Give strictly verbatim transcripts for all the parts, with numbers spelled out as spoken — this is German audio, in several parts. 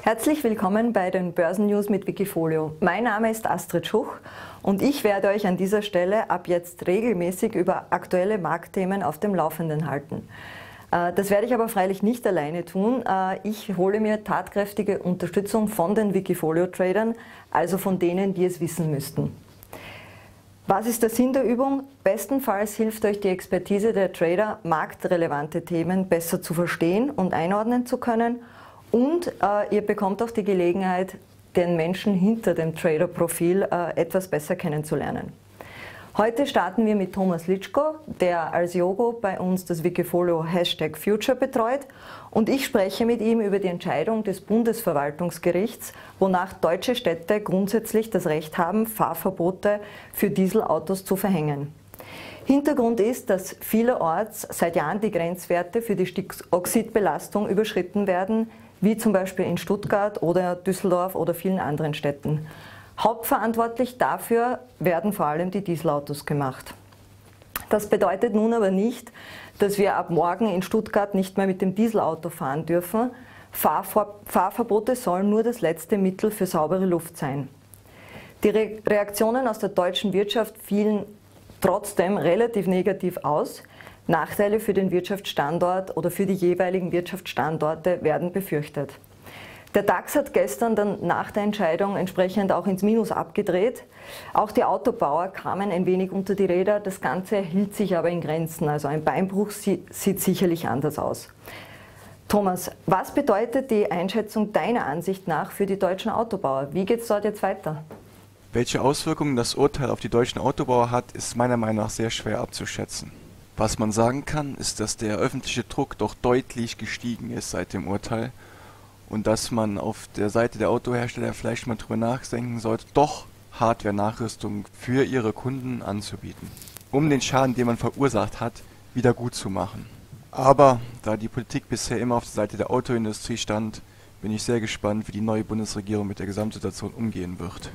Herzlich willkommen bei den Börsennews mit Wikifolio. Mein Name ist Astrid Schuch und ich werde euch an dieser Stelle ab jetzt regelmäßig über aktuelle Marktthemen auf dem Laufenden halten. Das werde ich aber freilich nicht alleine tun. Ich hole mir tatkräftige Unterstützung von den Wikifolio-Tradern, also von denen, die es wissen müssten. Was ist der Sinn der Übung? Bestenfalls hilft euch die Expertise der Trader, marktrelevante Themen besser zu verstehen und einordnen zu können. Und äh, ihr bekommt auch die Gelegenheit, den Menschen hinter dem Trader-Profil äh, etwas besser kennenzulernen. Heute starten wir mit Thomas Litschko, der als Yogo bei uns das Wikifolio Hashtag Future betreut, und ich spreche mit ihm über die Entscheidung des Bundesverwaltungsgerichts, wonach deutsche Städte grundsätzlich das Recht haben, Fahrverbote für Dieselautos zu verhängen. Hintergrund ist, dass vielerorts seit Jahren die Grenzwerte für die Stickoxidbelastung überschritten werden, wie zum Beispiel in Stuttgart oder Düsseldorf oder vielen anderen Städten. Hauptverantwortlich dafür werden vor allem die Dieselautos gemacht. Das bedeutet nun aber nicht, dass wir ab morgen in Stuttgart nicht mehr mit dem Dieselauto fahren dürfen. Fahrver- Fahrverbote sollen nur das letzte Mittel für saubere Luft sein. Die Re- Reaktionen aus der deutschen Wirtschaft fielen trotzdem relativ negativ aus. Nachteile für den Wirtschaftsstandort oder für die jeweiligen Wirtschaftsstandorte werden befürchtet. Der DAX hat gestern dann nach der Entscheidung entsprechend auch ins Minus abgedreht. Auch die Autobauer kamen ein wenig unter die Räder. Das Ganze hielt sich aber in Grenzen. Also ein Beinbruch sieht sicherlich anders aus. Thomas, was bedeutet die Einschätzung deiner Ansicht nach für die deutschen Autobauer? Wie geht es dort jetzt weiter? Welche Auswirkungen das Urteil auf die deutschen Autobauer hat, ist meiner Meinung nach sehr schwer abzuschätzen. Was man sagen kann, ist, dass der öffentliche Druck doch deutlich gestiegen ist seit dem Urteil und dass man auf der Seite der Autohersteller vielleicht mal drüber nachdenken sollte, doch Hardware-Nachrüstung für ihre Kunden anzubieten, um den Schaden, den man verursacht hat, wieder gut zu machen. Aber da die Politik bisher immer auf der Seite der Autoindustrie stand, bin ich sehr gespannt, wie die neue Bundesregierung mit der Gesamtsituation umgehen wird.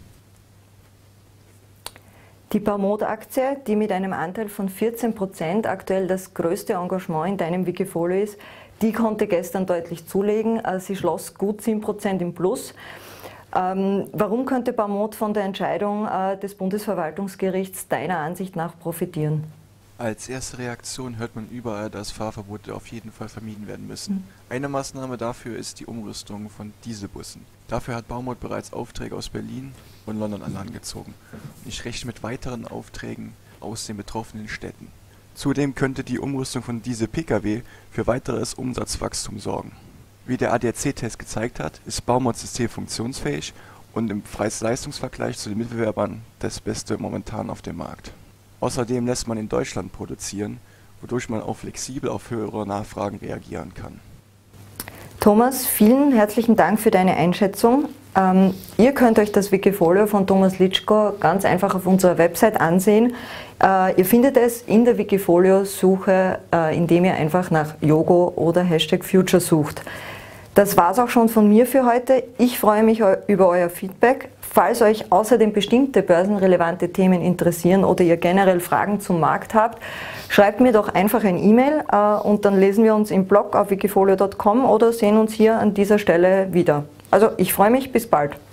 Die Baumod-Aktie, die mit einem Anteil von vierzehn Prozent aktuell das größte Engagement in deinem Wikifolio ist, die konnte gestern deutlich zulegen. Sie schloss gut sieben Prozent im Plus. Ähm, warum könnte Baumod von der Entscheidung äh, des Bundesverwaltungsgerichts deiner Ansicht nach profitieren? Als erste Reaktion hört man überall, dass Fahrverbote auf jeden Fall vermieden werden müssen. Mhm. Eine Maßnahme dafür ist die Umrüstung von Dieselbussen. Dafür hat Baumod bereits Aufträge aus Berlin und London an Land gezogen. Ich rechne mit weiteren Aufträgen aus den betroffenen Städten. Zudem könnte die Umrüstung von Diesel-P K W für weiteres Umsatzwachstum sorgen. Wie der A D A C-Test gezeigt hat, ist Baumods System funktionsfähig und im Preis-Leistungs-Vergleich zu den Mitbewerbern das Beste momentan auf dem Markt. Außerdem lässt man in Deutschland produzieren, wodurch man auch flexibel auf höhere Nachfragen reagieren kann. Thomas, vielen herzlichen Dank für deine Einschätzung. Ähm, ihr könnt euch das Wikifolio von Thomas Litschko ganz einfach auf unserer Website ansehen. Äh, ihr findet es in der Wikifolio-Suche, äh, indem ihr einfach nach Yogo oder Hashtag Future sucht. Das war's auch schon von mir für heute. Ich freue mich über euer Feedback. Falls euch außerdem bestimmte börsenrelevante Themen interessieren oder ihr generell Fragen zum Markt habt, schreibt mir doch einfach ein E-Mail äh, und dann lesen wir uns im Blog auf wikifolio punkt com oder sehen uns hier an dieser Stelle wieder. Also ich freue mich, bis bald.